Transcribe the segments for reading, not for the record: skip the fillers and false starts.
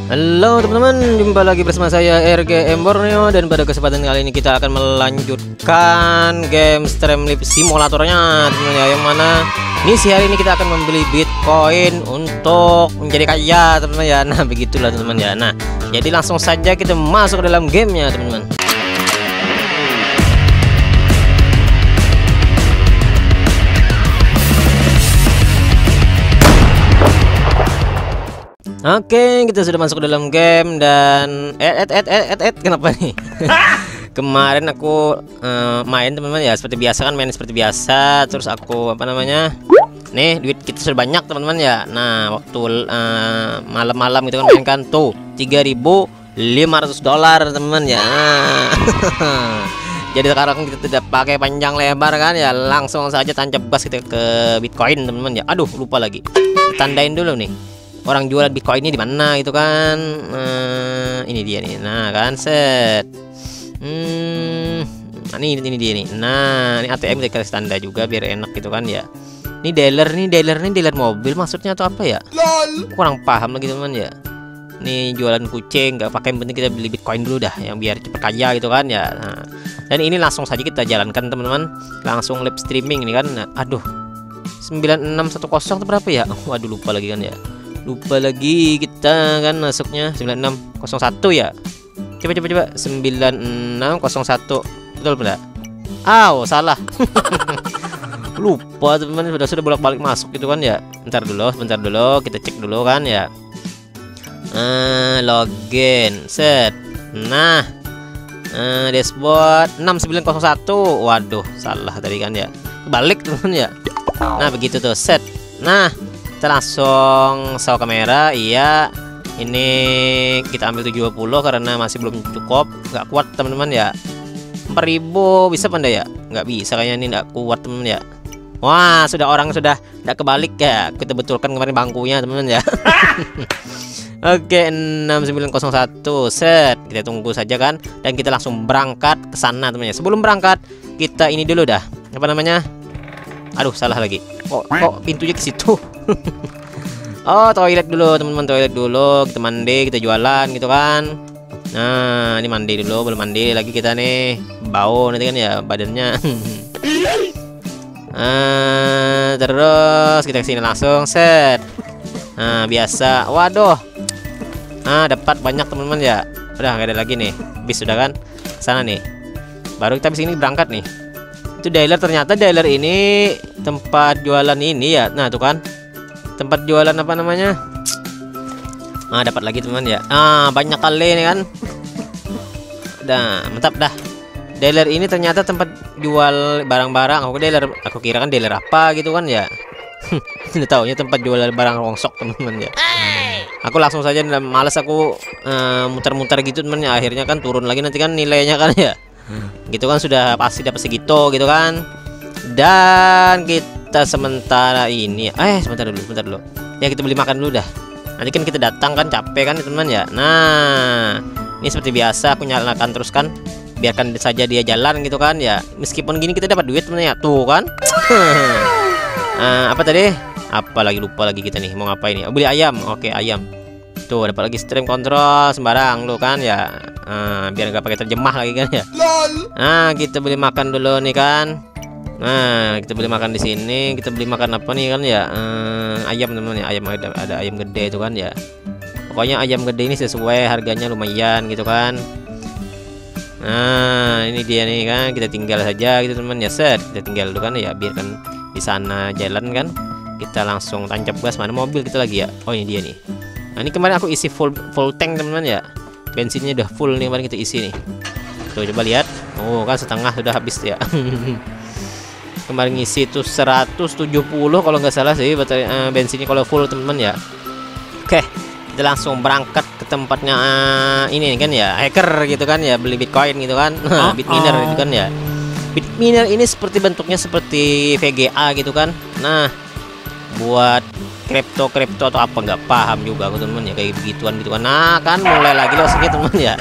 Halo teman-teman, jumpa lagi bersama saya RGM Borneo. Dan pada kesempatan kali ini kita akan melanjutkan game Streamlab simulatornya teman-teman ya. Yang mana misi hari ini kita akan membeli Bitcoin untuk menjadi kaya teman-teman ya. Nah begitulah teman-teman ya. Nah jadi langsung saja kita masuk ke dalam gamenya teman-teman. Oke, kita sudah masuk ke dalam game dan kenapa nih? Kemarin aku main teman-teman ya, seperti biasa kan, main seperti biasa. Terus aku nih duit kita sudah banyak teman-teman ya. Nah waktu malam-malam gitu kan main kan tuh $3.500 teman-teman ya. Jadi sekarang kita tidak pakai panjang lebar kan ya, langsung saja tancap gas kita ke Bitcoin teman-teman ya. Aduh lupa lagi, tandain dulu nih orang jualan Bitcoin ini di mana gitu kan. Ini dia nih. Nah kan set. Ini dia nih. Nah, ini ATM kita kasih tanda juga biar enak gitu kan ya. Ini dealer mobil maksudnya atau apa ya? Kurang paham lagi teman ya. Ini jualan kucing, nggak pakai, yang penting kita beli Bitcoin dulu dah, yang biar cepet kaya gitu kan ya. Nah, dan ini langsung saja kita jalankan teman-teman. Langsung live streaming ini kan. Nah, aduh. 9610 itu berapa ya? Waduh lupa lagi kan ya. Lupa lagi kita kan masuknya 9601 ya. Coba 9601. Betul benar? Salah. Lupa teman-teman, sudah bolak-balik masuk gitu kan ya. Bentar dulu, kita cek dulu kan ya. Login, set. Nah, dashboard 6901. Waduh, salah tadi kan ya. Balik teman ya. Nah, begitu tuh, set. Nah, kita langsung show kamera. Iya, ini kita ambil 70 karena masih belum cukup, nggak kuat teman-teman ya. 4000 bisa pandai ya? Nggak bisa kayaknya, ini nggak kuat teman ya. Wah, orang sudah nggak kebalik ya. Kita betulkan kemarin bangkunya teman-teman ya. Oke, 6901 set. Kita tunggu saja kan, dan kita langsung berangkat ke sana teman-teman ya. Sebelum berangkat kita ini dulu dah. Apa namanya? Aduh, salah lagi. Kok pintunya ke situ? Oh, toilet dulu teman-teman, toilet dulu. Kita mandi, kita jualan gitu kan. Nah, ini mandi dulu, belum mandi lagi kita nih. Bau nanti kan ya badannya. Terus kita kesini langsung set. Nah, biasa. Waduh. Dapat banyak teman-teman ya. Udah nggak ada lagi nih. Habis sudah kan. Sana nih. Baru kita habis ini berangkat nih. Itu dealer, ternyata dealer ini tempat jualan ini ya. Nah tuh kan, tempat jualan apa namanya. Dapat lagi teman ya. Banyak kali nih kan. Udah mantap dah. Dealer ini ternyata tempat jual barang-barang. Aku kira kan dealer apa gitu kan ya. Tidak taunya tempat jual barang rongsok teman-teman ya. Aku langsung saja, males aku muter-muter gitu teman ya. Akhirnya kan turun lagi nanti kan nilainya kan ya. Gitu kan, sudah pasti dapat segitu gitu kan. Dan kita sementara ini sebentar dulu ya, kita beli makan dulu dah. Nanti kan kita datang kan capek kan teman ya. Nah, ini seperti biasa aku nyalakan terus kan, biarkan saja dia jalan gitu kan ya. Meskipun gini kita dapat duit teman ya. Tuh kan. Apa tadi? Apa lagi, lupa lagi kita nih mau ngapain nih. Beli ayam. Oke, ayam. Tuh dapat lagi stream control sembarang lu kan ya. Biar nggak pakai terjemah lagi kan ya. Kita beli makan dulu nih kan. Nah, kita beli makan di sini. Kita beli makan apa nih kan ya? Ayam teman ya. Ayam, ada ayam gede itu kan ya. Pokoknya ayam gede ini sesuai harganya, lumayan gitu kan. Nah, ini dia nih kan. Kita tinggal saja gitu teman ya, set. Kita tinggal dulu kan ya, biarkan di sana jalan kan. Kita langsung tancap gas. Mana mobil kita lagi ya? Oh, ini dia nih. Nah, ini kemarin aku isi full tank teman-teman ya. Bensinnya udah full nih, kemarin kita isi nih. Tuh coba lihat. Oh kan setengah sudah habis ya. Kemarin ngisi tuh 170 kalau nggak salah sih bensinnya kalau full teman-teman ya. Oke, kita langsung berangkat ke tempatnya ini kan ya, hacker gitu kan ya, beli Bitcoin gitu kan. Bitminer gitu kan ya. Bitminer ini seperti bentuknya seperti VGA gitu kan. Nah, buat kripto atau apa nggak paham juga aku teman ya, kayak begituan gitu kan. Nah kan mulai lagi loh sedikit teman ya.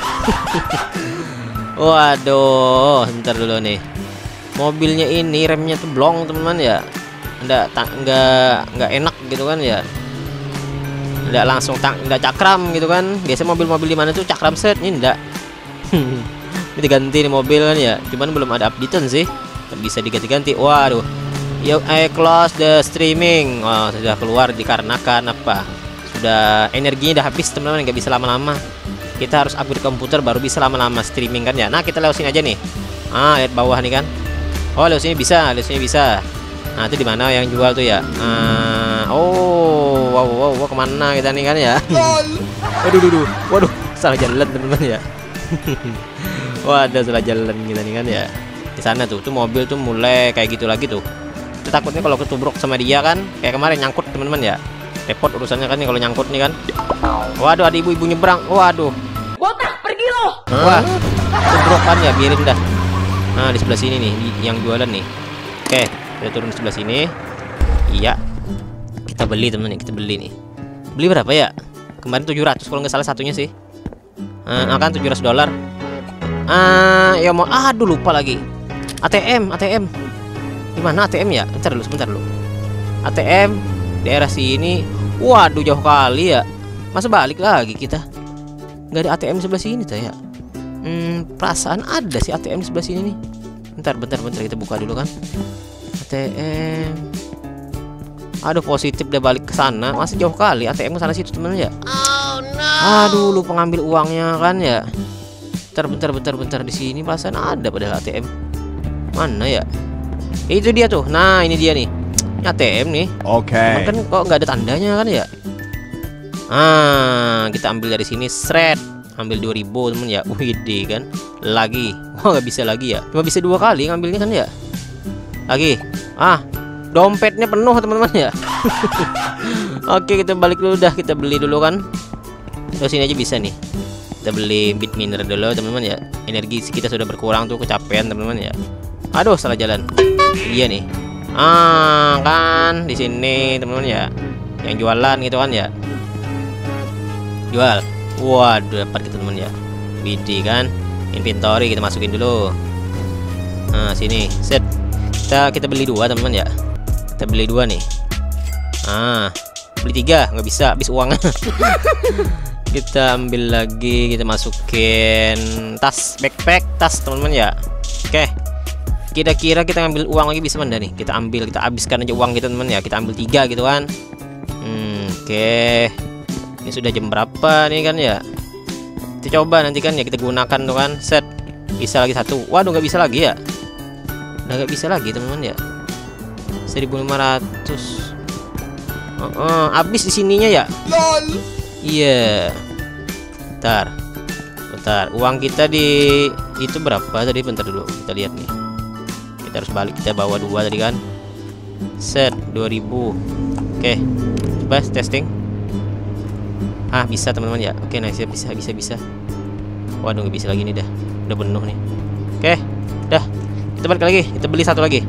Waduh, bentar dulu nih. Mobilnya ini remnya tuh blong teman ya. Nggak enak gitu kan ya. Nggak langsung nggak cakram gitu kan. Biasa mobil-mobil di mana tuh cakram set, ini nggak. Ini diganti nih mobil kan ya. Cuman belum ada updatean sih. Bisa diganti-ganti. Waduh. Yo, close the streaming. Oh, sudah keluar dikarenakan apa? Sudah energinya udah habis teman-teman, nggak bisa lama-lama. Kita harus upgrade komputer baru bisa lama-lama streaming kan ya. Nah, kita lewat sini aja nih. Lihat bawah nih kan. Oh, lewat sini bisa, lewat sini bisa. Nah, itu di mana yang jual tuh ya? Oh, wow, kemana kita nih kan ya? Waduh, salah jalan teman-teman ya. Waduh, salah jalan kita nih kan ya. Di sana tuh mobil tuh mulai kayak gitu lagi tuh. Itu takutnya kalau ketubruk sama dia kan, kayak kemarin nyangkut teman-teman ya. Repot urusannya kan nih kalau nyangkut nih kan. Waduh, ada ibu-ibu nyebrang. Waduh. Botak, pergi lo. Wah, ketubruk kan ya, biarin dah. Nah, di sebelah sini nih yang jualan nih. Oke, kita turun di sebelah sini. Iya. Kita beli teman-teman, kita beli nih. Beli berapa ya? Kemarin 700 kalau nggak salah satunya sih. Akan $700. Ya mau aduh lupa lagi. ATM. Di mana ATM ya? Sebentar dulu. ATM daerah sini. Waduh, jauh kali ya. Masa balik lagi kita? Nggak ada ATM sebelah sini tuh ya. Perasaan ada sih ATM sebelah sini nih. Bentar kita buka dulu kan. ATM. Aduh, positif udah balik ke sana. Masih jauh kali ATM ke sana situ teman ya. Oh no. Aduh, lu pengambil uangnya kan ya. Bentar di sini perasaan ada padahal ATM. Mana ya? Itu dia tuh. Nah, ini dia nih. Ini ATM nih. Oke. Kan kok nggak ada tandanya kan ya? Kita ambil dari sini, shred. Ambil 2000 temen ya. Widih kan. Lagi. Wah, nggak bisa lagi ya. Cuma bisa 2 kali ngambilnya kan ya. Lagi. Dompetnya penuh teman-teman ya. Oke, kita balik dulu dah. Kita beli dulu kan. Terus sini aja bisa nih. Kita beli bit miner dulu teman-teman ya. Energi kita sudah berkurang tuh, kecapean teman-teman ya. Aduh, salah jalan. Iya nih. Kan di sini teman-teman ya. Yang jualan gitu kan ya. Jual. Waduh, dapat kita teman ya. Widih kan. Inventory kita masukin dulu. Nah, sini. Set. Kita beli 2 teman-teman ya. Kita beli 2 nih. Beli 3 nggak bisa, habis uangnya. Kita ambil lagi, kita masukin backpack tas teman-teman ya. Oke. Kira-kira kita ngambil uang lagi bisa mana nih? Kita habiskan aja uang kita teman ya. Kita ambil 3 gitu kan. Oke. Ini sudah jam berapa nih kan ya? Kita coba nanti kan ya, kita gunakan tuh kan. Set. Bisa lagi 1. Waduh, nggak bisa lagi ya. Udah nggak bisa lagi teman-teman ya. 1500. Habis di sininya ya. Iya. Bentar. Uang kita di itu berapa tadi? Bentar dulu. Kita lihat nih. Kita harus balik. Kita bawa 2 tadi kan. Set 2000. Oke. Coba testing. Bisa teman-teman ya. Oke, nice ya. Bisa. Waduh, nggak bisa lagi nih dah. Udah penuh nih. Oke. Dah. Kita balik lagi. Kita beli satu lagi.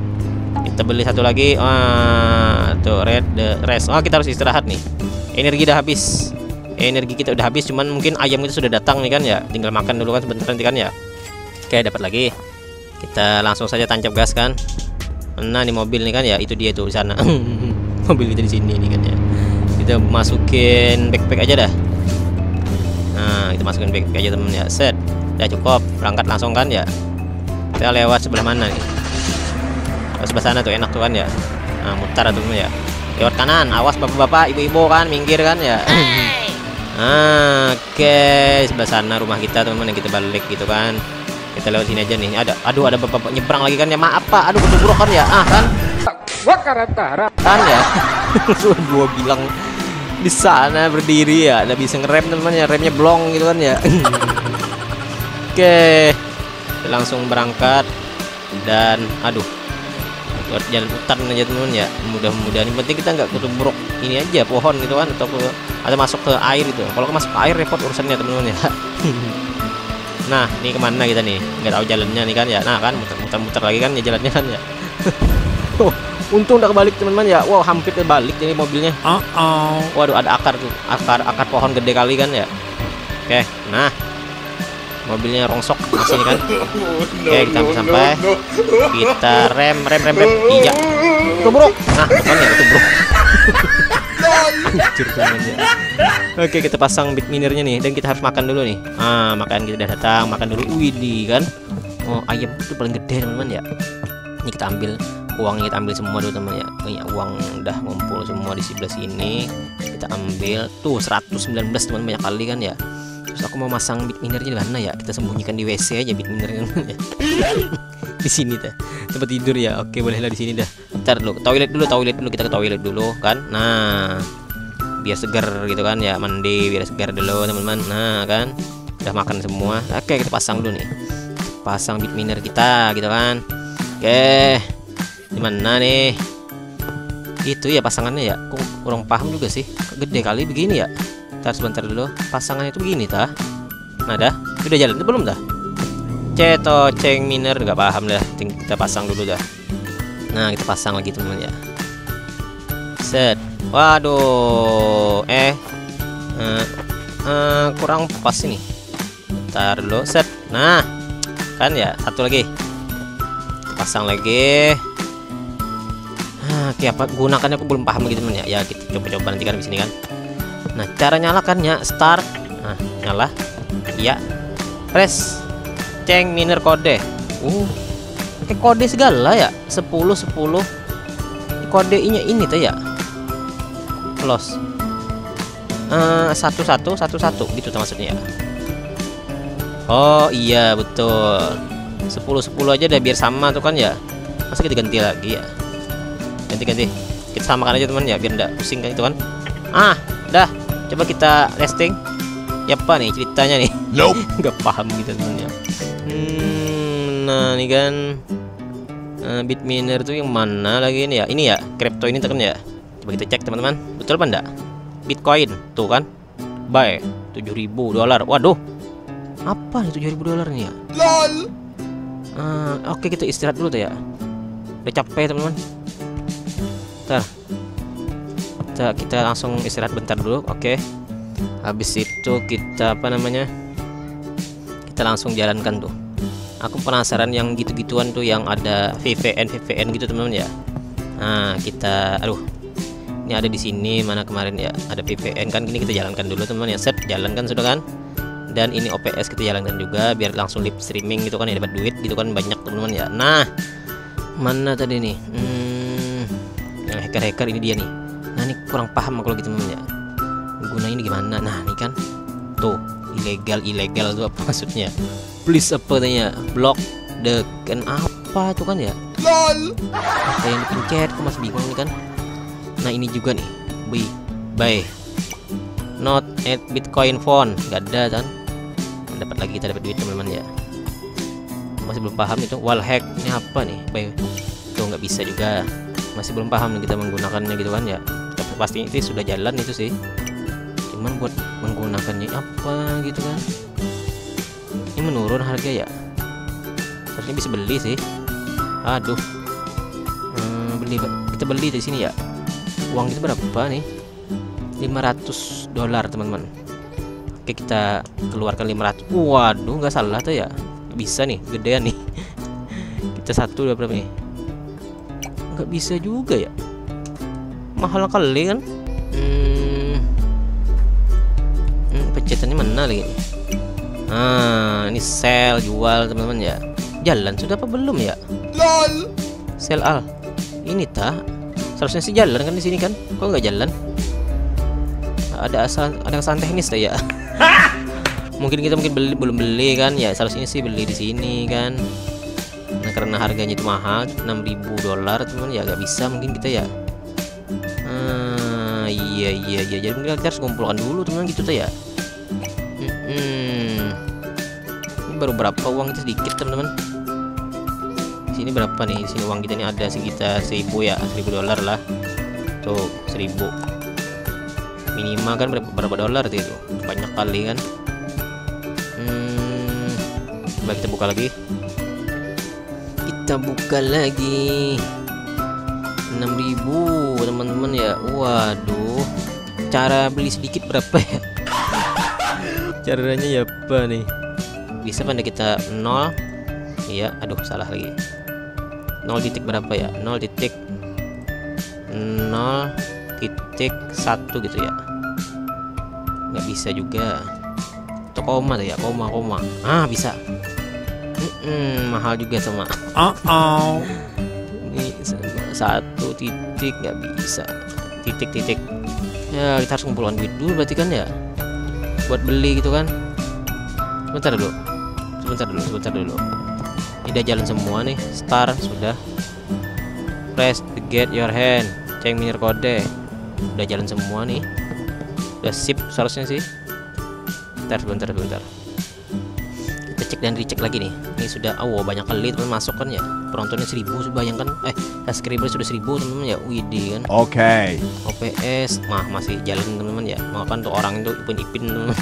Tuh red the rest. Kita harus istirahat nih. Energi kita udah habis. Cuman mungkin ayam kita sudah datang nih kan ya. Tinggal makan dulu kan sebentar nanti kan ya. Oke, dapat lagi. Kita langsung saja tancap gas kan. Nah, ini mobil nih kan ya. Itu dia tuh di sana. Mobil kita di sini nih kan ya. Kita masukin backpack aja dah. Nah, kita masukin backpack aja temen ya. Set. Udah cukup. Berangkat langsung kan ya. Kita lewat sebelah mana nih? Sebelah sana tuh enak tuh kan ya. Mutar tuh ya. Lewat kanan. Awas bapak-bapak, ibu-ibu kan minggir kan ya. Oke, sebelah sana rumah kita teman-teman, yang kita balik gitu kan. Kita lewat sini aja nih. Aduh, ada bapak nyebrang lagi kan ya. Maaf Pak. Aduh, ketubruk kan ya. Kan. Kan ya. Gua bilang di sana berdiri ya. Nggak bisa ngerem teman-teman ya. Remnya blong gitu kan ya. Oke. Kita langsung berangkat dan buat jalan hutan aja teman-teman ya. Mudah-mudahan yang penting kita nggak ketubruk ini aja pohon gitu kan, atau masuk ke air gitu. Kalau masuk ke air repot urusannya teman-teman ya. Nah, ini kemana kita nih? Nggak tahu jalannya nih kan ya. Nah kan muter-muter lagi kan ya jalannya kan ya. Untung udah kebalik teman-teman ya. Wow, hampir kebalik ini mobilnya. Waduh, ada akar tuh, akar pohon gede kali kan ya. Oke, nah mobilnya rongsok masih kan. Oke, kita sampai. Kita rem. Iya. Tubruk. Nah, bukan ya tubruk. Hancur teman ya. Oke, kita pasang bit minernya nih, dan kita harus makan dulu nih. Makan kita udah datang, makan dulu. Widih kan. Oh, ayam itu paling gede teman-teman ya. Ini kita ambil uangnya, kita ambil semua dulu teman ya. Ini uang udah ngumpul semua di sebelah sini. Kita ambil tuh 119 teman, banyak kali kan ya. Terus aku mau masang bit minernya di mana ya? Kita sembunyikan di WC aja bit minernya ya. Di sini dah. Tempat tidur ya. Oke, bolehlah di sini dah. Ntar dulu, toilet dulu kita ke toilet dulu kan. Nah, biar segar gitu kan ya, mandi biar segar dulu teman-teman. Nah, kan. Udah makan semua. Oke, kita pasang dulu nih. Pasang bit miner kita gitu kan. Oke. Gimana nih? Itu ya pasangannya ya. Aku kurang paham juga sih. Gede kali begini ya. Ntar sebentar dulu. Pasangannya itu begini tah. Nah, dah. Udah jalan belum dah? Ceng miner nggak paham dah. Kita pasang dulu dah. Nah, kita pasang lagi teman ya. Set. Waduh. Kurang pas ini. Ntar dulu. Set. Nah, kan ya. Satu lagi. Pasang lagi. Oke, apa gunakannya aku belum paham lagi teman ya. Ya, kita coba-coba nanti kan di sini kan. Nah, cara nyalakannya start. Nah, nyala. Iya. Press. Ceng miner kode. Pakai kode segala ya. 10 kodenya ini tuh ya. Close. 1111 gitu tuh maksudnya ya. Oh iya betul. 10 aja udah biar sama tuh kan ya. Masa kita ganti lagi ya? Ganti. Kita samakan aja teman ya biar enggak pusing kan itu kan. Dah. Coba kita testing. Ya apa nih ceritanya nih? Nope. Nggak paham gitu teman ya. Nah ini kan bit miner tuh yang mana lagi ini ya? Ini ya, crypto ini tekan ya. Coba kita cek teman-teman, betul apa enggak? Bitcoin tuh kan, buy $7.000. Waduh, apa nih $7.000 nih ya? LOL. Oke, kita istirahat dulu tuh ya. Udah capek teman-teman. Ntar kita langsung istirahat bentar dulu. Oke. Habis itu kita apa namanya? Kita langsung jalankan tuh. Aku penasaran yang gitu-gituan tuh yang ada VPN gitu teman-teman ya. Nah, kita ini ada di sini mana kemarin ya, ada VPN kan, ini kita jalankan dulu teman-teman ya. Set, jalankan sudah kan. Dan ini OPS kita jalankan juga biar langsung live streaming gitu kan ya, dapat duit gitu kan banyak teman-teman ya. Nah, mana tadi nih? Yang hacker ini dia nih. Nah, ini kurang paham aku lagi teman-teman ya. Guna ini gimana? Nah, ini kan tuh ilegal tuh apa maksudnya? Please apa tanya? Block the kan apa tuh kan ya? LOL. Apa yang dipencet? Aku masih bingung nih kan. Nah, ini juga nih. Buy. Not at Bitcoin phone. Gak ada kan? Dapat lagi, kita dapat duit teman-teman ya. Masih belum paham itu wall hack ini apa nih? Buy. Tuh nggak bisa juga. Masih belum paham nih kita menggunakannya gitu kan ya. Tapi pasti itu sudah jalan itu sih. Cuman buat menggunakannya apa gitu kan? Ini menurun harga ya. Harusnya bisa beli sih. Aduh. Kita beli di sini ya. Uang itu berapa nih? $500 teman-teman. Oke, kita keluarkan 500. Waduh, nggak salah tuh ya. Bisa nih, gedean nih. Kita satu udah berapa nih? Nggak bisa juga ya. Mahal kali kan? Pencetannya mana lagi nih? Ini sell jual teman-teman ya. Jalan sudah apa belum ya? LOL. Sell al. Ini seharusnya sih jalan kan di sini kan? Kok nggak jalan? Ada kesalahan teknis tuh ya. Mungkin kita belum beli kan ya. Seharusnya sih beli di sini kan. Nah, karena harganya itu mahal $6.000 teman ya, nggak bisa mungkin kita ya. Iya. Jadi mungkin kita harus kumpulkan dulu teman gitu tuh ya. Ini baru berapa uang kita sedikit teman-teman. Di sini berapa nih? Di sini uang kita ini ada sekitar 1.000 ya, $1.000 lah. Tuh 1.000. Minimal kan berapa dolar itu? Banyak kali kan. Coba kita buka lagi. Kita buka lagi. 6.000 teman-teman ya. Waduh. Cara beli sedikit berapa ya? Caranya ya apa nih? Bisa pada kita 0. Iya, aduh salah lagi. 0 titik berapa ya? 0 titik 0 titik 1 gitu ya. Nggak bisa juga. Atau koma tuh ya, koma. Ah, bisa. Mahal juga sama. Ini 1 titik nggak bisa. Titik. Ya kita harus ngumpulkan duit dulu berarti kan ya, buat beli gitu kan. Sebentar dulu. Ini udah jalan semua nih. Start sudah. Press to get your hand. Cek miner kode. Udah jalan semua nih. Udah sip seharusnya sih. Sebentar. Kita cek dan recheck lagi nih. Ini sudah banyak kali teman masuk kan ya. Penontonnya 1000, bayangkan. Subscriber sudah 1000 teman-teman ya. Widih kan. Oke. OPS masih jalan teman-teman ya. Makan tuh orang itu ipin-ipin teman-teman.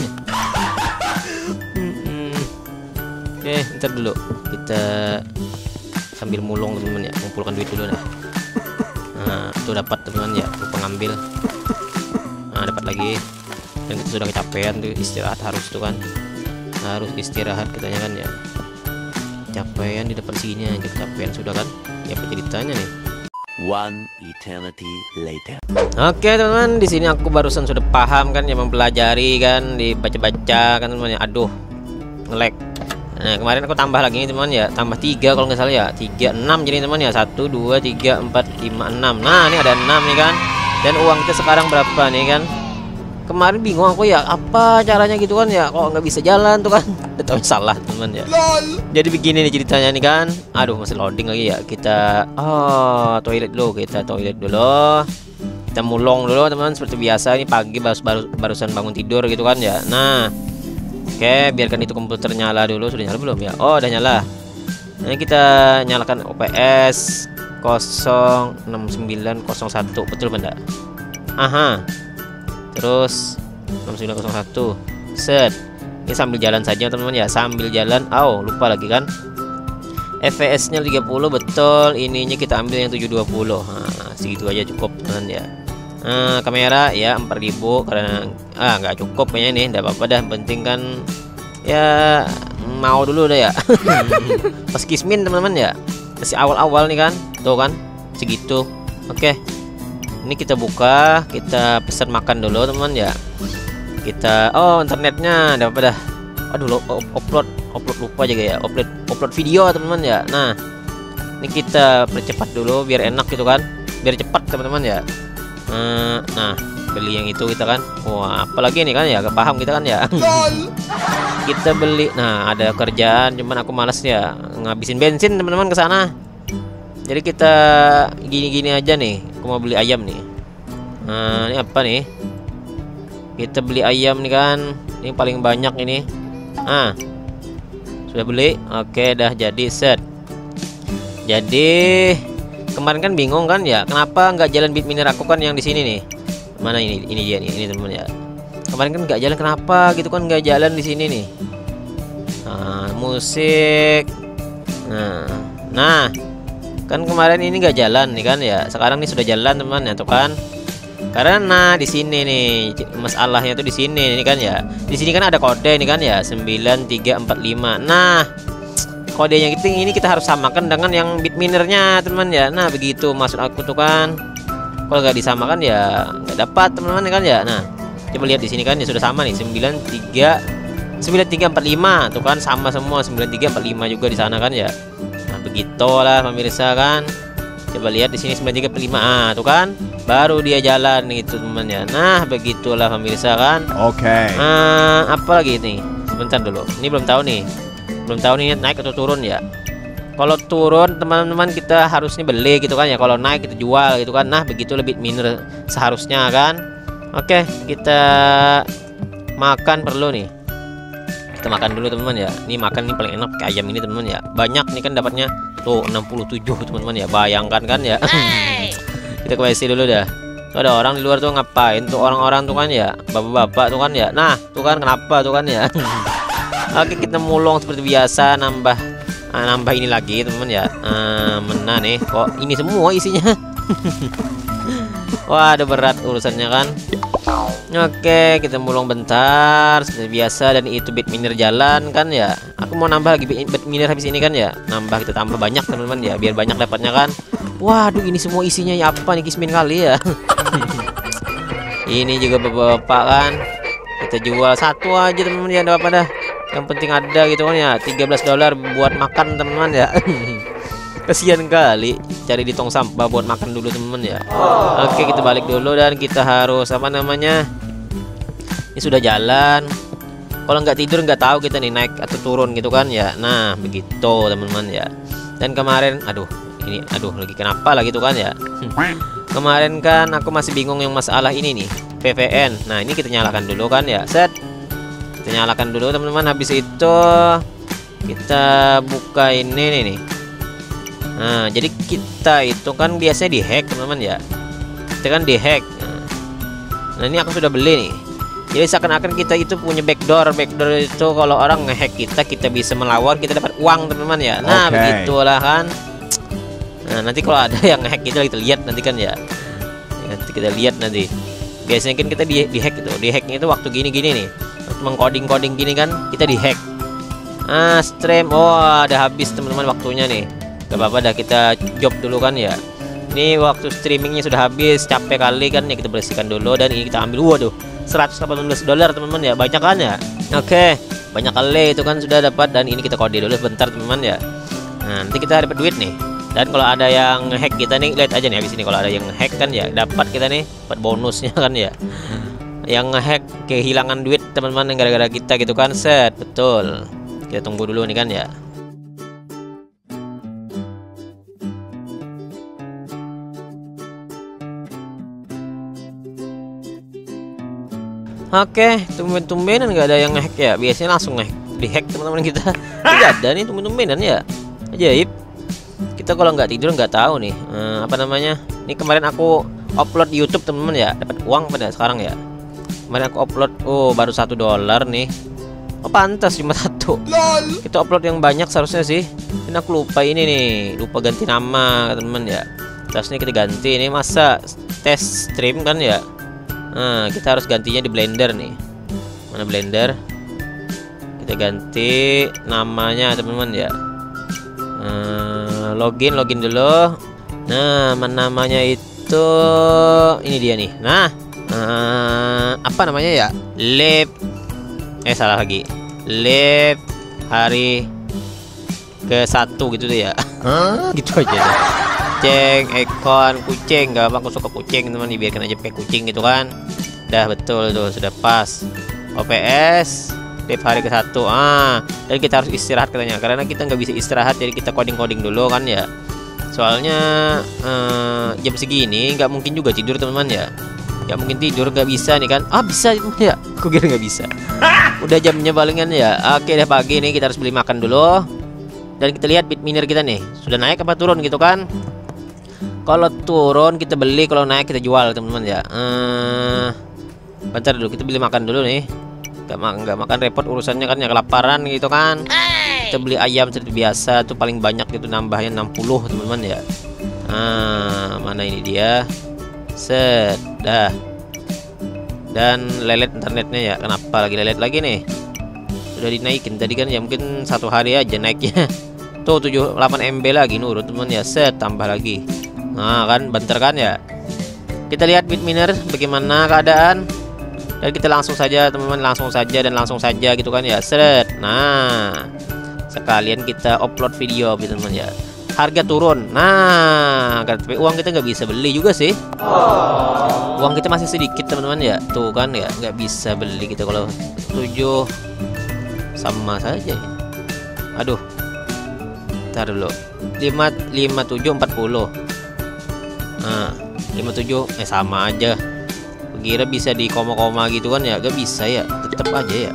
Oke, ntar dulu kita sambil mulung teman-teman ya, kumpulkan duit dulu dah. Nah, itu dapat teman-teman ya, pengambil. Nah, dapat lagi. Dan kita sudah kecapean tuh, istirahat harus tuh kan. Harus istirahat kitanya kan ya. Capean di depan sini aja, kecapean sudah kan. Ya apa ceritanya nih? One eternity later. Oke teman-teman, di sini aku barusan sudah paham kan ya, mempelajari kan, dibaca-baca kan teman-teman ya. Aduh, nge-lag. Nah, kemarin aku tambah lagi nih teman ya, tambah 3 kalau nggak salah ya, 3 6 jadi teman ya, 1 2 3 4 5 6. Nah, ini ada 6 nih kan. Dan uang kita sekarang berapa nih kan? Kemarin bingung aku ya, apa caranya gitu kan ya, kok nggak bisa jalan tuh kan. Tahu salah teman ya. Jadi begini nih ceritanya nih kan. Aduh, masih loading lagi ya. Kita toilet dulu, kita mulong dulu teman, seperti biasa. Ini pagi barusan bangun tidur gitu kan ya. Nah, oke, biarkan itu komputer nyala dulu. Sudah nyala belum ya? Oh, udah nyala. Ini kita nyalakan OPS 06901. Betul benda? Aha. Terus 6901. Set. Ini sambil jalan saja teman-teman ya, sambil jalan. Lupa lagi kan. FPS-nya 30 betul. Ininya kita ambil yang 720. Nah, segitu aja cukup teman ya. Kamera ya 4000 karena nggak cukup kayaknya nih. Enggak apa-apa dah, penting kan ya mau dulu dah ya. Pas kismin teman-teman ya, masih awal-awal nih kan, tuh kan segitu. Oke, ini kita buka, kita pesan makan dulu teman ya. Kita internetnya ada apa dah. Aduh, upload lupa aja ya, upload video teman-teman ya. Nah, ini kita percepat dulu biar enak gitu kan, biar cepat teman-teman ya. Nah, beli yang itu kita kan. Wah, apalagi nih kan ya, gak paham kita kan ya. Kita beli. Nah, ada kerjaan, cuman aku malas ya ngabisin bensin teman-teman ke sana. Jadi kita gini-gini aja nih. Aku mau beli ayam nih. Nah, ini apa nih? Kita beli ayam nih kan. Ini paling banyak ini. Sudah beli. Oke, dah jadi set. Jadi kemarin kan bingung kan ya, kenapa nggak jalan Bitminer aku kan yang di sini nih. Mana ini dia nih, ini teman ya. Kemarin kan nggak jalan, kenapa gitu kan nggak jalan di sini nih. Musik. Nah, kan kemarin ini nggak jalan nih kan ya. Sekarang nih sudah jalan teman ya, tuh kan. Karena di sini nih masalahnya tuh di sini ini kan ya. Di sini kan ada kode ini kan ya, 9345. Nah, kodenya ini kita harus samakan dengan yang Bitminernya teman ya. Nah, begitu maksud aku tuh kan. Kalau nggak disamakan ya nggak dapat teman-teman kan ya. Nah, coba lihat di sini kan ya sudah sama nih, 9345 tuh kan, sama semua 9345 juga di sana kan ya. Nah, begitulah pemirsa kan. Coba lihat di sini 9345. Tuh kan baru dia jalan gitu teman ya. Nah, begitulah pemirsa kan. Oke. Apa lagi nih? Sebentar dulu. Ini belum tahu nih naik atau turun ya. Kalau turun teman-teman kita harusnya beli gitu kan ya. Kalau naik kita jual gitu kan. Nah, begitulah Bitminer seharusnya kan. Oke, kita makan perlu nih. Kita makan dulu teman-teman ya. Ini makan nih paling enak pakai ayam ini teman-teman ya. Banyak nih kan dapatnya. Tuh 67 teman-teman ya. Bayangkan kan ya. Kita ke WC dulu dah. Tuh ada orang di luar tuh ngapain tuh, orang-orang tuh kan ya. Bapak-bapak tuh kan ya. Nah, tuh kan kenapa tuh kan ya. Oke, kita mulung seperti biasa, nambah ini lagi teman-teman ya. Mana nih kok ini semua isinya. Wah, ada berat urusannya kan. Oke, kita mulung bentar seperti biasa, dan itu Bitminer jalan kan ya. Aku mau nambah lagi Bitminer habis ini kan ya. Nambah, kita tambah banyak teman-teman ya, biar banyak dapatnya kan. Waduh, ini semua isinya ya apa nih, kismin kali ya. Ini juga bapak-bapak kan. Kita jual satu aja teman-teman ya, enggak apa dah. Yang penting ada gitu kan ya. $13 buat makan teman-teman ya. Kasihan kali cari di tong sampah buat makan dulu teman-teman ya. Oke, kita balik dulu dan kita harus apa namanya? Ini sudah jalan. Kalau nggak tidur nggak tahu kita nih naik atau turun gitu kan ya. Nah, begitu teman-teman ya. Dan kemarin aduh lagi kenapa lah gitu kan ya. Kemarin kan aku masih bingung yang masalah ini nih, VPN. Nah, ini kita nyalakan dulu kan ya. Set. Kita nyalakan dulu teman-teman. Habis itu kita buka ini nih. Nah, jadi kita itu kan biasanya dihack teman-teman ya. Kita kan dihack. Nah, ini aku sudah beli nih. Jadi seakan-akan kita itu punya backdoor. Backdoor itu kalau orang ngehack kita bisa melawan, kita dapat uang teman-teman ya. Nah, begitulah kan. Nah, nanti kalau ada yang ngehack kita lihat nanti kan ya. Nanti kita lihat nanti. Biasanya kan kita dihack itu. Dihacknya itu waktu gini-gini nih. Waktu mengcoding gini kan kita dihack. Stream. Oh, ada habis teman-teman waktunya nih. Gak apa-apa dah, kita job dulu kan ya. Ini waktu streamingnya sudah habis, capek kali kan ya, kita bersihkan dulu dan ini kita ambil. Waduh, $118 teman-teman ya, banyak kan ya. Oke, banyak kali itu kan sudah dapat dan ini kita kode dulu sebentar teman-teman ya. Nah, nanti kita dapat duit nih. Dan kalau ada yang hack kita nih, lihat aja nih habis ini kalau ada yang hack kan ya, dapat kita nih dapat bonusnya kan ya. Yang hack kehilangan duit teman-teman yang gara-gara kita gitu kan. Set, betul. Kita tunggu dulu nih kan ya. Oke, tumben-tumbenan nggak ada yang ngehack ya. Biasanya langsung dihack teman-teman kita. Tidak ada nih tumben-tumbenan ya. Ajaib. Kita kalau nggak tidur nggak tahu nih apa namanya. Ini kemarin aku upload di YouTube teman-teman ya, dapat uang pada sekarang ya. Kemarin aku upload, oh baru $1 nih. Oh pantas cuma 1. Kita upload yang banyak seharusnya sih. Ini aku lupa ini nih, lupa ganti nama teman-teman ya. Terus ini kita ganti ini masa tes stream kan ya. Nah, kita harus gantinya di Blender nih. Mana Blender? Kita ganti namanya teman-teman ya. Login dulu. Nah, namanya itu ini dia nih. Nah, apa namanya ya? Salah lagi. Live hari ke-1 gitu tuh ya. Gitu aja deh. Kucing, ekon, kucing, gak apa aku suka kucing teman, dibiarkan aja pakai kucing gitu kan. Dah betul tuh, sudah pas. OPS live hari ke-1. Dan kita harus istirahat katanya, karena kita nggak bisa istirahat, jadi kita coding dulu kan ya. Soalnya jam segini nggak mungkin juga tidur teman-teman ya. Nggak mungkin tidur, nggak bisa nih kan. Bisa ya, aku kira nggak bisa. Udah jamnya palingan ya. Oke, udah pagi nih, kita harus beli makan dulu. Dan kita lihat bit miner kita nih, sudah naik apa turun gitu kan. Kalau turun kita beli, kalau naik kita jual teman-teman ya. Bentar dulu, kita beli makan dulu nih. Nggak makan repot urusannya kan ya, kelaparan gitu kan. Kita beli ayam seperti biasa tuh, paling banyak itu nambahnya 60 teman-teman ya. Mana ini dia. Set, dah. Dan lelet internetnya ya, kenapa lagi lelet lagi nih? Sudah dinaikin tadi kan ya, mungkin 1 hari aja naiknya. Tuh 78 MB lagi nurut teman ya. Set, tambah lagi. Nah kan, bentar kan ya. Kita lihat bit miner bagaimana keadaan. Dan kita langsung saja teman-teman, langsung saja gitu kan ya. Seret. Nah, sekalian kita upload video teman-teman ya. Harga turun. Nah, tapi uang kita nggak bisa beli juga sih. Uang kita masih sedikit teman-teman ya. Tuh kan ya, nggak bisa beli kita kalau 7 sama saja ya. Aduh. Ntar dulu. 5740. Nah, 57 sama aja. Kira bisa di koma-koma gitu kan ya, gak bisa ya, tetap aja ya.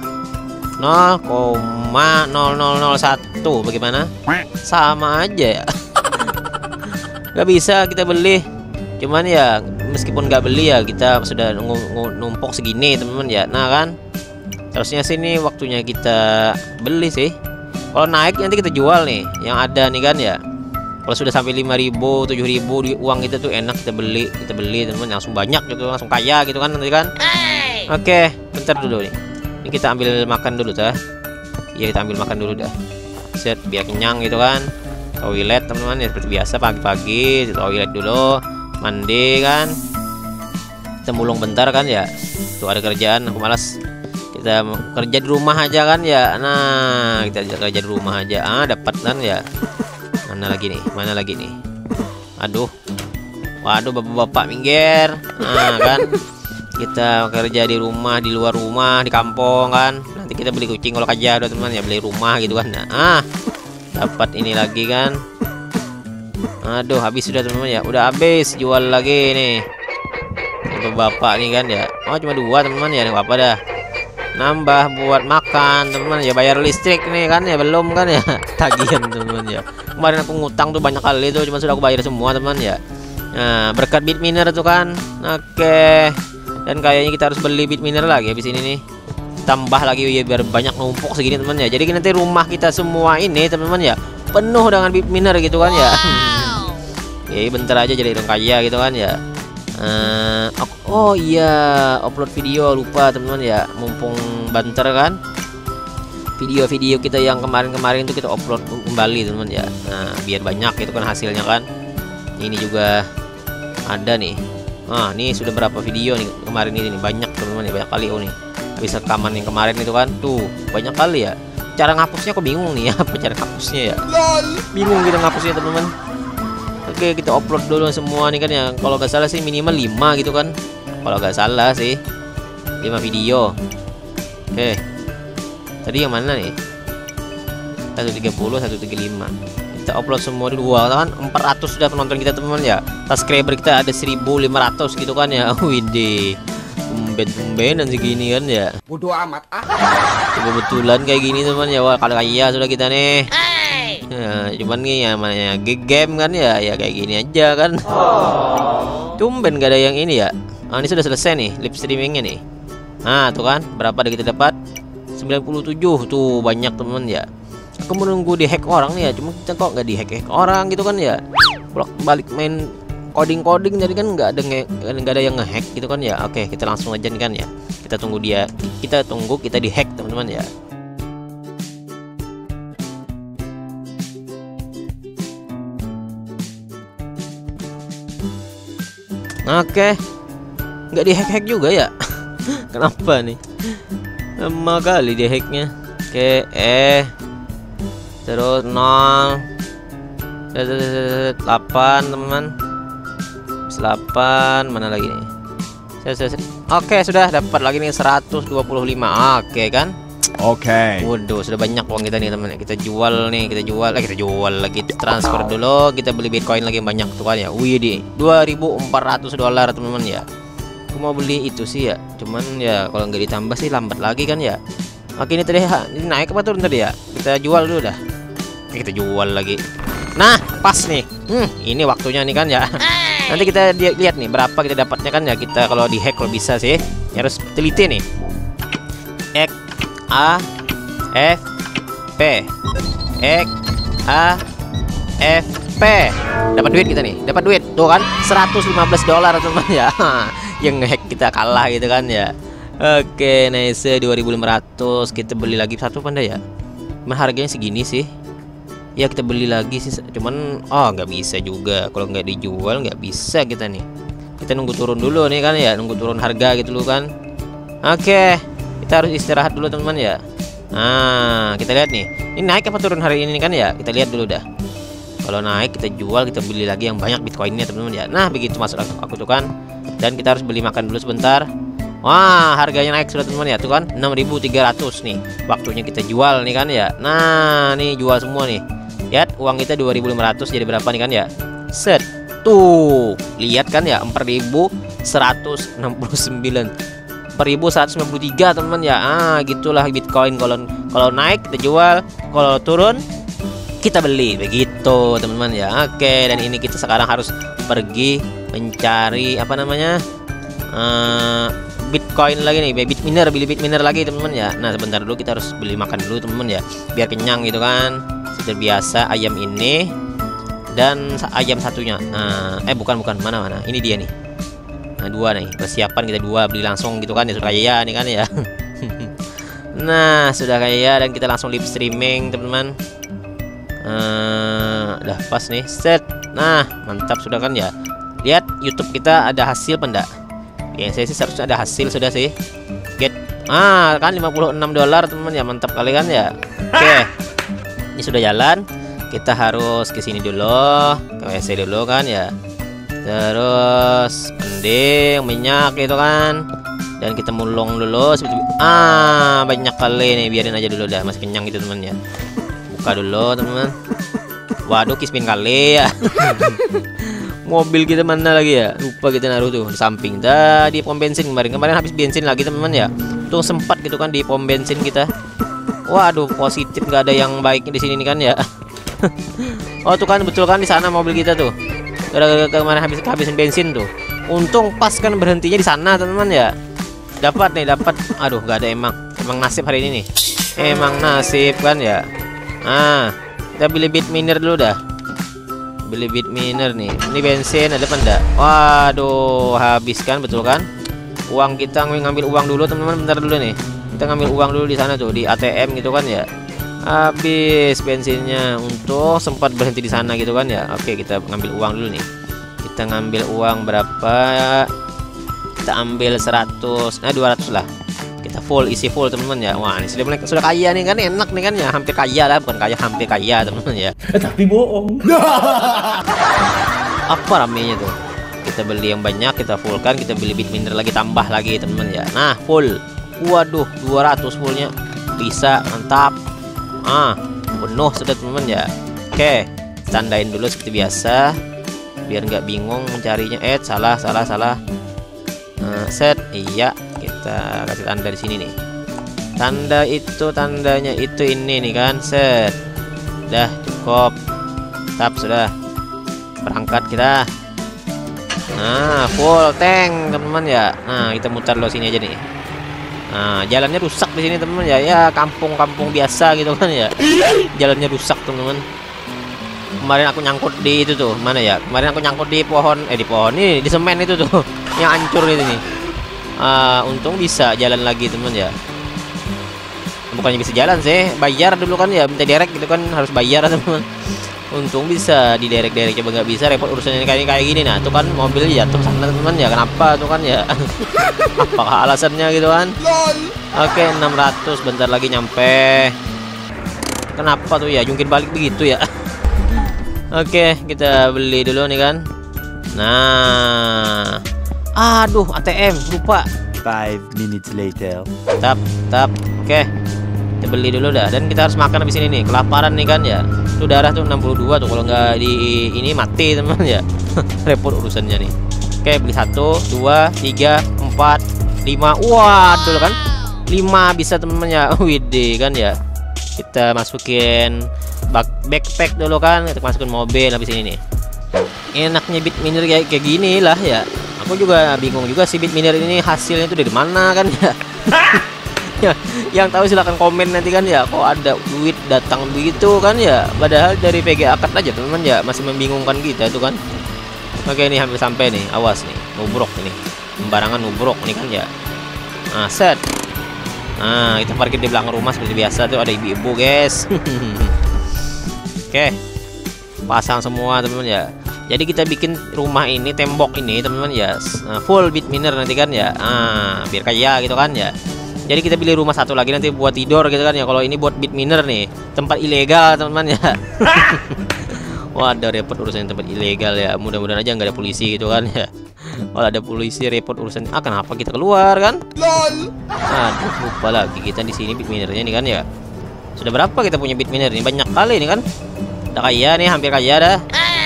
0,0001 bagaimana? Sama aja ya. Gak bisa kita beli. Cuman ya meskipun gak beli ya, kita sudah numpuk segini teman-teman ya. Nah kan, terusnya sini waktunya kita beli sih. Kalau naik nanti kita jual nih, yang ada nih kan ya. Kalau sudah sampai 5.000, 7.000 uang kita tuh enak, kita beli teman, langsung banyak gitu, langsung kaya gitu kan nanti kan. Oke, bentar dulu nih. Ini kita ambil makan dulu dah. Iya, kita ambil makan dulu dah. Set, biar kenyang gitu kan. Toilet teman-teman ya, seperti biasa pagi-pagi di toilet dulu, mandi kan. Kita mulung bentar kan ya. Tuh ada kerjaan, aku malas. Kita kerja di rumah aja kan ya. Nah, kita kerja di rumah aja. Dapat kan ya. Mana lagi nih? Mana lagi nih? Aduh. Waduh, bapak-bapak minggir. Nah, kan. Kita kerja di rumah, di luar rumah, di kampung kan. Nanti kita beli kucing kalau kerja, teman ya, beli rumah gitu kan. Nah, dapat ini lagi kan. Aduh, habis sudah teman-teman ya. Udah habis, jual lagi nih. Bapak nih kan ya. Oh, cuma 2 teman-teman ya, enggak apa-apa dah. Nambah buat makan teman-teman ya, bayar listrik nih kan ya, belum kan ya. Tagihan teman-teman ya. Kemarin aku ngutang tuh banyak kali tuh, cuma sudah aku bayar semua teman ya. Nah, berkat Bitminer tuh kan. Oke. Dan kayaknya kita harus beli Bitminer lagi habis ini nih. Tambah lagi ya biar banyak numpuk segini teman ya. Jadi nanti rumah kita semua ini teman-teman ya penuh dengan Bitminer gitu kan ya. Oke, bentar aja jadi orang kaya gitu kan ya. Oh iya, upload video lupa teman-teman ya, mumpung banter kan. Video-video kita yang kemarin-kemarin itu kita upload kembali teman-teman ya. Nah, biar banyak itu kan hasilnya kan. Ini juga ada nih. Nih sudah berapa video nih kemarin ini nih, banyak teman-teman ya, banyak kali nih. Habis rekaman yang kemarin itu kan, tuh banyak kali ya. Cara ngapusnya aku bingung nih, apa cara ngapusnya ya? Bingung kita ngapusnya teman-teman. Oke, kita upload dulu semua nih kan ya. Kalau nggak salah sih minimal 5 gitu kan. Kalau nggak salah sih 5 video. Oke. Tadi yang mana nih? 130, 135. Kita upload semua dulu kan. 400 sudah penonton kita teman-teman ya. Subscriber kita ada 1500 gitu kan ya. Widih. Tumben-tumbenan segini kan ya. Bodoh amat Kebetulan kayak gini teman ya. Wah, kalau kaya sudah kita nih. Ya, cuman nih ya namanya game kan ya, ya kayak gini aja kan. Tumben gak ada yang ini ya. Ini sudah selesai nih live streamingnya nih. Nah tuh kan, berapa dah kita dapat? 97 tuh, banyak teman ya. Aku menunggu di hack orang nih ya, cuma kita kok nggak di hack orang gitu kan ya. Bolak balik main coding jadi kan nggak ada yang ngehack gitu kan ya. Oke, kita langsung aja nih kan ya. Kita tunggu kita di hack teman-teman ya. Oke, nggak dihack juga ya. Kenapa nih? Lama kali di hacknya. Oke, terus 0 8 teman. 8 mana lagi nih? Oke, sudah dapat lagi nih 125. Oke kan? Oke. Waduh, sudah banyak uang kita nih teman. Kita jual nih, kita jual lagi, transfer dulu, kita beli Bitcoin lagi yang banyak tuh kan ya. Wih di $2.400 teman-teman ya. Aku mau beli itu sih ya, cuman ya kalau nggak ditambah sih lambat lagi kan ya. Oke, ini tadi ini naik apa turun tadi ya? Kita jual dulu dah. Kita jual lagi. Nah, pas nih. Ini waktunya nih kan ya. Nanti kita lihat nih berapa kita dapatnya kan ya. Kita kalau di hack kalau bisa sih ya harus teliti nih. X A F P X A F P. Dapat duit kita nih, dapat duit tuh kan $115 teman ya. Yang ngehack kita kalah gitu kan ya. Oke, nice, 2.500. Kita beli lagi satu panda ya. Harganya segini sih. Ya kita beli lagi sih, cuman nggak bisa juga kalau nggak dijual, nggak bisa kita nih. Kita nunggu turun dulu nih kan ya, nunggu turun harga gitu loh kan. Oke, kita harus istirahat dulu teman-teman ya. Nah, kita lihat nih, ini naik apa turun hari ini kan ya, kita lihat dulu dah. Kalau naik kita jual, kita beli lagi yang banyak Bitcoinnya teman-teman ya. Nah, begitu masuk aku tuh kan. Dan kita harus beli makan dulu sebentar. Wah, harganya naik sudah teman-teman ya, tuh kan 6.300 nih. Waktunya kita jual nih kan ya. Nah, nih jual semua nih. Lihat uang kita 2.500 jadi berapa nih kan ya. Set. Tuh, lihat kan ya 4.169. 4.193 teman-teman ya. Gitulah Bitcoin, kalau naik kita jual, kalau turun kita beli, begitu teman-teman ya. Oke, dan ini kita sekarang harus pergi mencari apa namanya? Bitcoin lagi nih, beli Bitminer lagi teman-teman ya. Nah, sebentar dulu kita harus beli makan dulu teman-teman ya, biar kenyang gitu kan. Seperti biasa ayam ini dan ayam satunya. Bukan mana ini dia nih. Nah, 2 nih, persiapan kita 2 beli langsung gitu kan ya, sudah kaya nih kan ya. Nah, sudah kaya dan kita langsung live streaming teman-teman. Udah pas nih, set. Nah, mantap sudah kan ya. Lihat YouTube kita ada hasil pendak. Ya saya sih seharusnya ada hasil sudah sih. Get kan $56 teman-teman ya, mantap kali kan ya. Oke. Ini sudah jalan. Kita harus ke sini dulu, ke WC dulu kan ya. Terus mending minyak gitu kan. Dan kita mulung dulu seperti banyak kali nih, biarin aja dulu dah, masih kenyang gitu teman ya. Buka dulu teman-teman. Waduh, kispin kali ya. Mobil kita mana lagi ya? Lupa kita naruh tuh di samping. Di pom bensin kemarin habis bensin lagi teman-teman ya. Tuh sempat gitu kan di pom bensin kita. Waduh, positif nggak ada yang baiknya di sini nih kan ya. Oh tuh kan, betul kan di sana mobil kita tuh. Gara-gara kemarin habisin bensin tuh. Untung pas kan berhentinya di sana teman-teman ya. Dapat. Aduh, nggak ada emang nasib hari ini nih. Emang nasib kan ya. Kita beli bit miner dulu dah. Beli bit miner nih. Ini bensin ada apa enggak? Waduh, habis kan, betul kan? Uang kita ngambil uang dulu teman-teman, bentar dulu nih. Kita ngambil uang dulu di sana tuh, di ATM gitu kan ya. Habis bensinnya, untuk sempat berhenti di sana gitu kan ya. Oke, kita ngambil uang dulu nih. Kita ngambil uang berapa? Kita ambil 200 lah. Kita isi full teman-teman ya. Wah, ini sudah kaya nih kan, enak nih kan ya, hampir kaya lah, bukan kaya, hampir kaya teman-teman ya. Tapi bohong. Apa ramenya tuh? Kita beli yang banyak, kita fullkan, kita beli bit miner lagi, tambah lagi teman-teman ya. Nah, full. Waduh, 200 fullnya. Bisa, mantap. Penuh sudah teman-teman ya. Oke, tandain dulu seperti biasa biar nggak bingung mencarinya. Salah. Set, iya, kita kasih tanda di sini nih. Tandanya itu ini nih kan. Set. Udah cukup. Tap sudah. Berangkat kita. Nah, full tank teman-teman ya. Nah, kita mutar lo sini aja nih. Nah, jalannya rusak di sini teman-teman ya. Ya, kampung-kampung biasa gitu kan ya. Jalannya rusak teman-teman. Kemarin aku nyangkut di itu tuh, mana ya? Kemarin aku nyangkut di pohon nih, di semen itu tuh. Yang hancur itu nih. Untung bisa jalan lagi teman ya. Bukannya bisa jalan sih, bayar dulu kan ya, minta direct gitu kan, harus bayar teman. Untung bisa di derek coba nggak bisa, repot urusannya kayak gini. Nah tuh kan mobil jatuh sana teman ya, kenapa tuh kan ya. Apakah alasannya gitu kan? Oke, 600 bentar lagi nyampe. Kenapa tuh ya jungkir balik begitu ya? Oke, kita beli dulu nih kan. Nah, aduh, ATM lupa. 5 minutes later. Tap. Oke, kita beli dulu dah. Dan kita harus makan habis ini nih, kelaparan nih kan ya. Tuh darah tuh 62 tuh, kalau nggak di ini mati teman ya. Repot urusannya nih. Oke, beli 1, 2, 3, 4, 5. Waduh kan, 5 bisa teman ya. Widih kan ya. Kita masukin backpack dulu kan, kita masukin mobil habis ini nih. Enaknya bit miner kayak gini lah ya. Aku juga bingung juga sih, bit miner ini hasilnya itu dari mana kan ya. Ya, yang tahu silahkan komen nanti kan ya. Kok ada duit datang begitu kan ya, padahal dari PGA Card aja teman-teman ya, masih membingungkan kita itu kan. Oke, ini hampir sampai nih, awas nih, nubruk ini, sembarangan nubruk nih kan ya. Nah, set. Nah, kita parkir di belakang rumah seperti biasa tuh, ada ibu-ibu guys. Oke, pasang semua teman-teman ya. Jadi kita bikin rumah ini, tembok ini teman-teman ya, full bit miner nanti kan ya. Biar kaya gitu kan ya. Jadi kita pilih rumah satu lagi nanti buat tidur gitu kan ya. Kalau ini buat bit miner nih, tempat ilegal teman-teman ya. Waduh, repot urusan tempat ilegal ya. Mudah-mudahan aja nggak ada polisi gitu kan ya. Kalau ada polisi repot urusan. Kenapa kita keluar kan? Aduh, lupa lagi kita di sini bit minernya nih kan ya. Sudah berapa kita punya bit miner nih? Banyak kali nih kan. Udah kaya nih, hampir kaya dah.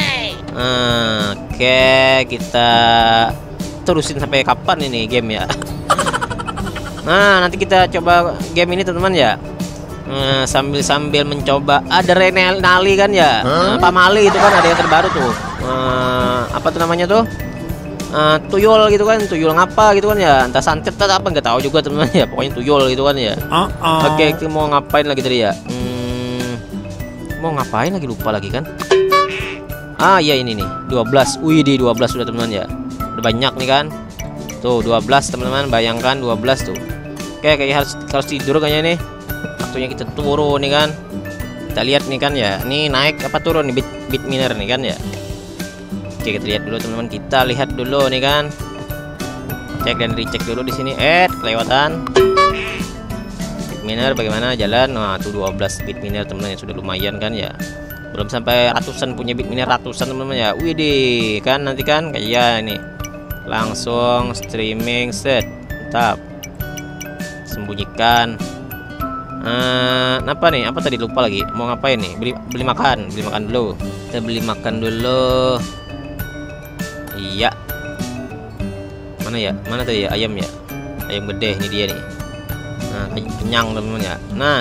Oke, kita terusin sampai kapan ini game ya? Nah, nanti kita coba game ini teman-teman ya. Sambil mencoba ada Renali kan ya. Pak Mali itu kan ada yang terbaru tuh. Apa tuh namanya tuh? Tuyul gitu kan, tuyul ngapa gitu kan ya. Entah santet atau apa nggak tahu juga teman-teman ya. Pokoknya tuyul gitu kan ya. Oke, kita mau ngapain lagi tadi ya? Mau ngapain lagi, lupa lagi kan. Ya ini nih 12. Wih, di 12 sudah teman-teman ya. Udah banyak nih kan. Tuh 12 teman-teman, bayangkan 12 tuh. Oke, kayaknya harus tidur kayaknya nih. Waktunya kita turun nih kan. Kita lihat nih kan ya. Ini naik apa turun nih bit miner nih kan ya. Oke, kita lihat dulu teman-teman. Kita lihat dulu nih kan. cek dan recheck dulu di sini. Kelewatan. Bit miner bagaimana jalan? Nah, tuh 12 bit miner teman-teman ya, sudah lumayan kan ya. Belum sampai ratusan, punya bit miner ratusan teman-teman ya. Widih, kan nanti kan kayak ini. Langsung streaming set. Mantap. Sembunyikan. Apa nih? Apa tadi lupa lagi? Mau ngapain nih? Beli makan dulu. Kita beli makan dulu. Iya. Mana ya? Mana tadi ya? Ayam ya? Ayam gede ini dia nih. Nah, kenyang teman-teman ya. Nah,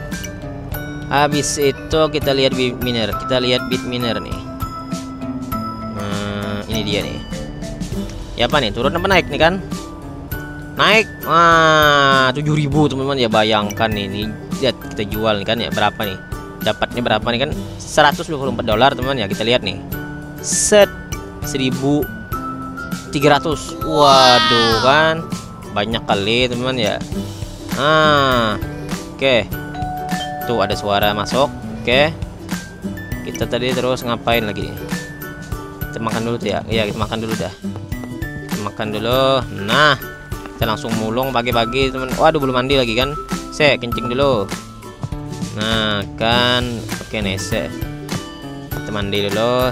habis itu kita lihat bit miner. Nih. Nah, ini dia nih. Ya apa nih? Turun apa naik nih kan? Naik. Wah, 7.000 teman-teman ya, bayangkan ini. Lihat kita jual nih kan ya, berapa nih? Dapatnya berapa nih kan? $124 teman-teman ya. Kita lihat nih. Set 1.300. Waduh kan. Banyak kali teman-teman ya. Oke. Tuh ada suara masuk. Oke. Kita tadi terus ngapain lagi nih? Kita makan dulu tuh ya. Iya, kita makan dulu dah. Kita makan dulu. Nah, kita langsung mulung pagi-pagi teman. Waduh, belum mandi lagi kan. Kencing dulu. Nah kan. Oke nih, kita mandi dulu.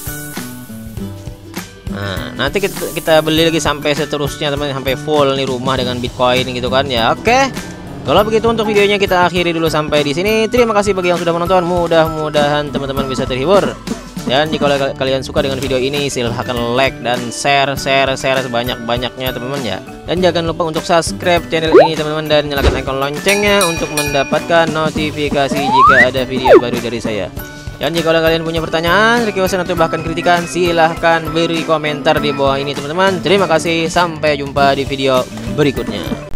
Nah, nanti kita beli lagi sampai seterusnya teman, sampai full nih rumah dengan Bitcoin gitu kan ya. Oke. Kalau begitu untuk videonya kita akhiri dulu sampai di sini. Terima kasih bagi yang sudah menonton. Mudah-mudahan teman-teman bisa terhibur. Dan jika kalian suka dengan video ini, silahkan like dan share sebanyak-banyaknya teman-teman ya. Dan jangan lupa untuk subscribe channel ini teman-teman, dan nyalakan icon loncengnya untuk mendapatkan notifikasi jika ada video baru dari saya. Dan jika kalian punya pertanyaan, requestan atau bahkan kritikan, silahkan beri komentar di bawah ini teman-teman. Terima kasih, sampai jumpa di video berikutnya.